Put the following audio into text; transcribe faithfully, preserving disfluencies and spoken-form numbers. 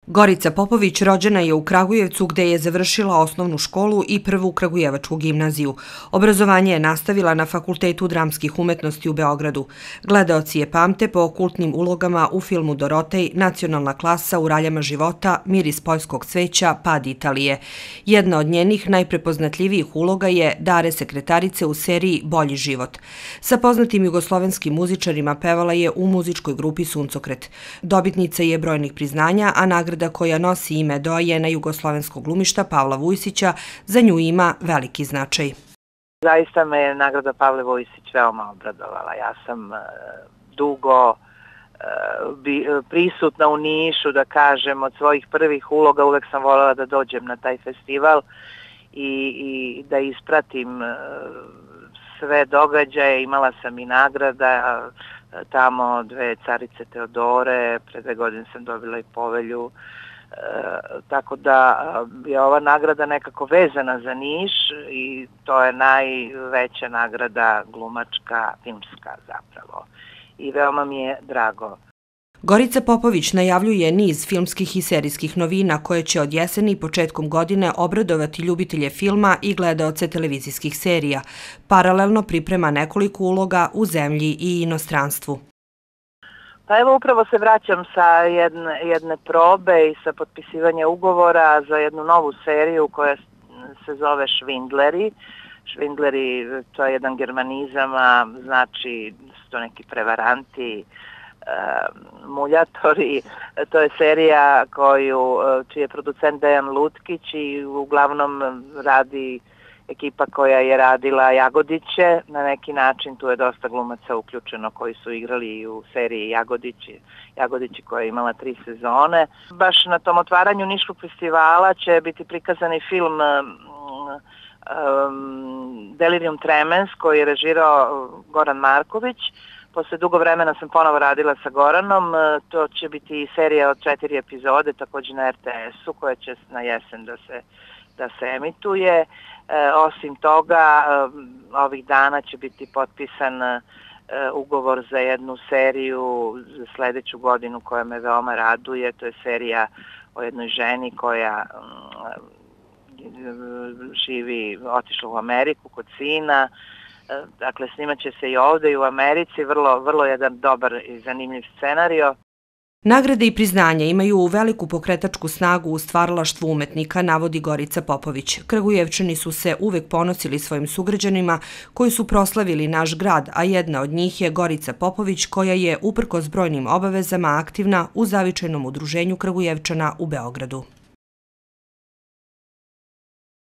Gorica Popović rođena je u Kragujevcu gde je završila osnovnu školu i prvu Kragujevačku gimnaziju. Obrazovanje je nastavila na Fakultetu dramskih umetnosti u Beogradu. Gledaoci je pamte po kultnim ulogama u filmu Dorotej, Nacionalna klasa, U raljama života, Miris poljskog cveća, Pad Italije. Jedna od njenih najprepoznatljivijih uloga je Dare sekretarice u seriji Bolji život. Sa poznatim jugoslovenskim muzičarima pevala je u muzičkoj grupi Suncokret. Dobitnica je brojnih priznanja, a nagrada koja nosi ime doajena jugoslovenskog glumišta Pavla Vujsića za nju ima veliki značaj. Zaista me je nagrada Pavle Vujsić veoma obradovala. Ja sam dugo prisutna u Nišu, da kažem, od svojih prvih uloga uvek sam voljela da dođem na taj festival i, i da ispratim sve događaje. Imala sam i nagrada tamo, dve carice Teodore, pre dve godine sam dobila i povelju, e, tako da je ova nagrada nekako vezana za Niš i to je najveća nagrada glumačka, filmska zapravo. I veoma mi je drago. Gorica Popović najavljuje niz filmskih i serijskih novina koje će od jeseni i početkom godine obradovati ljubitelje filma i gledaoce televizijskih serija. Paralelno priprema nekoliko uloga u zemlji i inostranstvu. Pa evo upravo se vraćam sa jedne, jedne probe i sa potpisivanja ugovora za jednu novu seriju koja se zove Švindleri. Švindleri, to je jedan germanizam, a znači su to neki prevaranti, muljatori. To je serija koju, čiji je producent Dejan Lutkić i uglavnom radi ekipa koja je radila Jagodiće. Na neki način tu je dosta glumaca uključeno koji su igrali u seriji Jagodići, Jagodići koja je imala tri sezone. Baš na tom otvaranju Niškog festivala će biti prikazan i film um, Delirium Tremens koji je režirao Goran Marković. Posle dugo vremena sam ponovo radila sa Goranom, to će biti serija od četiri epizode, također na er te esu, koja će na jesen da se, da se emituje. E, osim toga, ovih dana će biti potpisan e, ugovor za jednu seriju za sledeću godinu koja me veoma raduje. To je serija o jednoj ženi koja m, živi, otišla u Ameriku kod sina. Dakle, snimat će se i ovde i u Americi, vrlo, vrlo jedan dobar i zanimljiv scenario. Nagrade i priznanja imaju veliku pokretačku snagu u stvaralaštvu umetnika, navodi Gorica Popović. Kragujevčani su se uvek ponosili svojim sugrađanima koji su proslavili naš grad, a jedna od njih je Gorica Popović koja je uprkos brojnim obavezama aktivna u zavičajnom udruženju Kragujevčana u Beogradu.